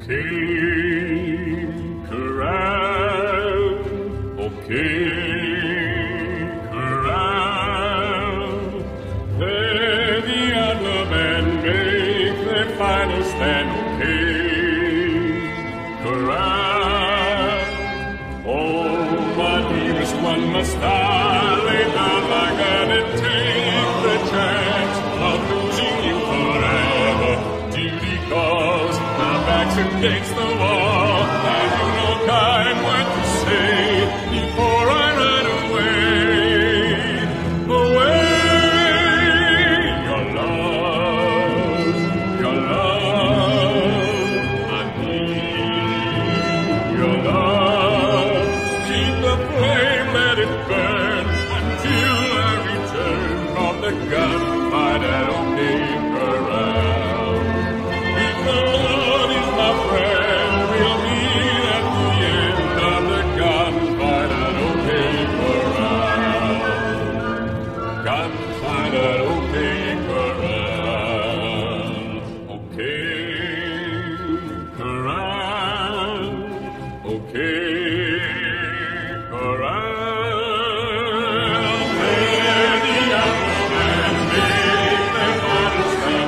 came around, came around. There the other men make their final stand, came around. Oh, my dearest one, must I lay down my gun and take the chance of losing you forever? Duty calls, my back's against the wall, and you know kind what to say before I run away. Away, your love, I need your love. Keep the flame, let it burn until I return from the gunfight at O'Cain-Corral. If the Lord is my friend, we'll meet at the end of the gunfight at O'Cain-Corral. Gunfight at O'Cain-Corral. O'Cain-Corral. O'Cain-Corral. There the young men make their final stand.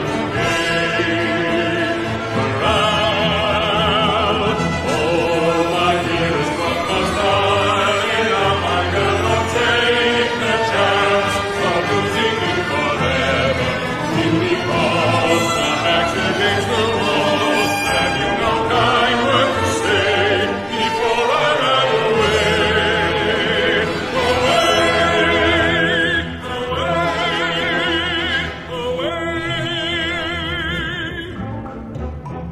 O'Cain-Corral. Oh, my dearest one, must I lay down my gun or take the chance of losing you forever? Duty calls, my back's against the wall, and you know kind what to say before I run away. Away, away, away.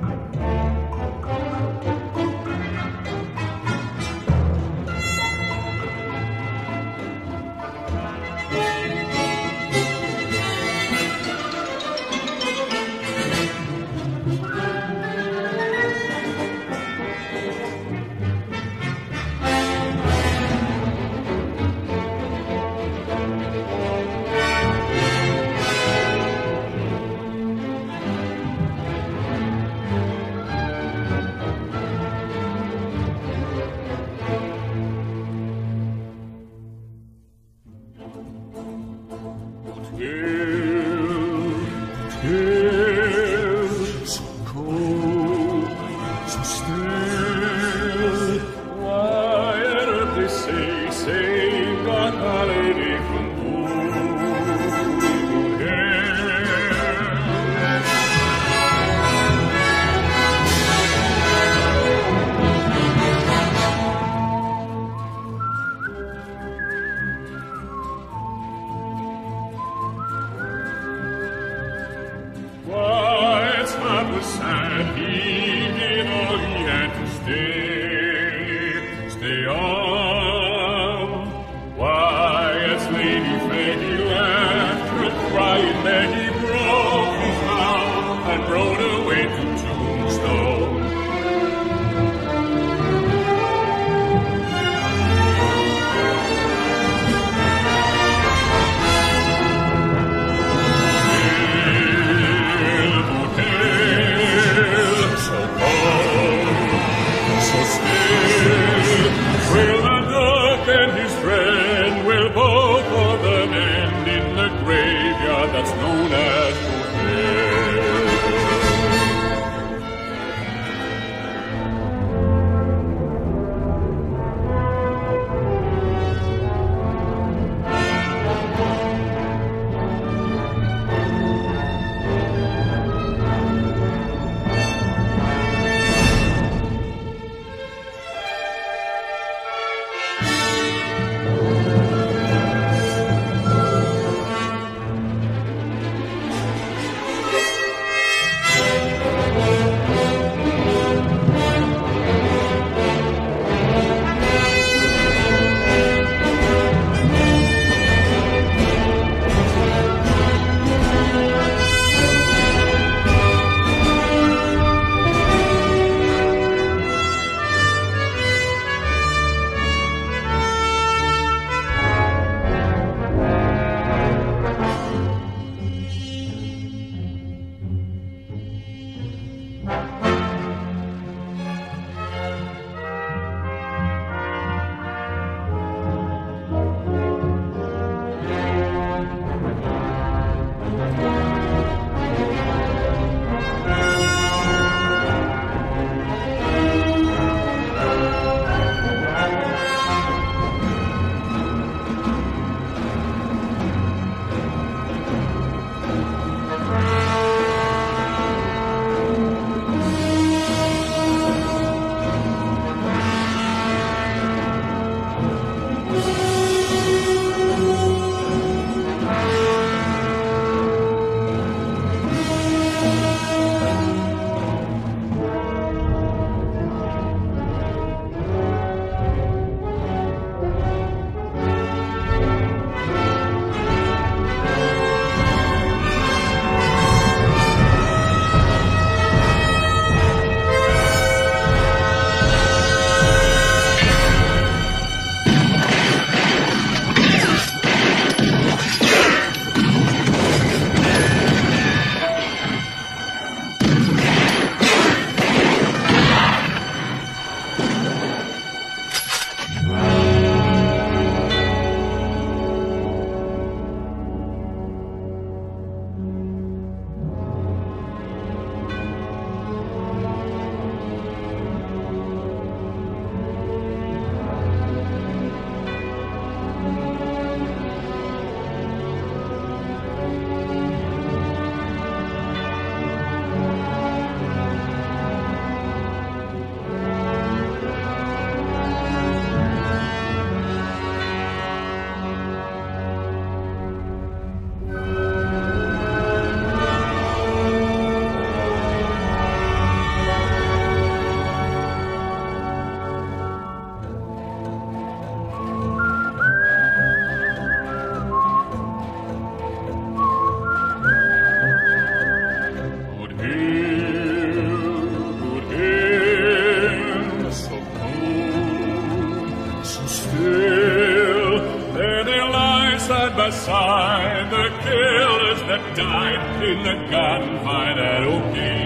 Till so cold, so still. Why on earth they say God holiday from Why, it's not the sad he did all he had to stay on. Why, as Lady Fanny laughed and cried, then he broke his vow and rode away to Tombstone. beside the killers that died in the gunfight at Oak Hill.